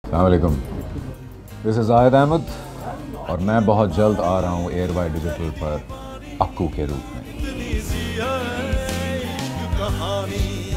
अस्सलाम वालेकुम, this is Zahid Ahmad और मैं बहुत जल्द आ रहा हूँ ARY डिजिटल पर अक्कू के रूप में।